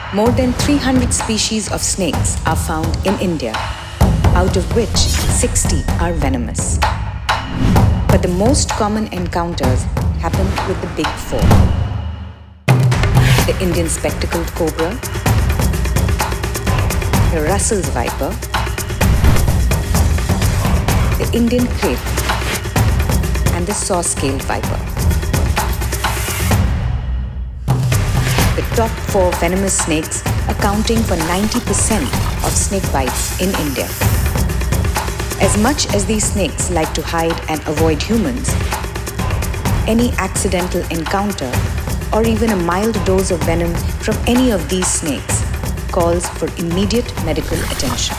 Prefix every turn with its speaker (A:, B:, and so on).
A: More than 300 species of snakes are found in India, out of which 60 are venomous. But the most common encounters happen with the big four: the Indian spectacled cobra, the Russell's viper, the Indian crepe, and the saw-scaled viper. The top four venomous snakes accounting for 90% of snake bites in India. As much as these snakes like to hide and avoid humans, any accidental encounter or even a mild dose of venom from any of these snakes calls for immediate medical attention.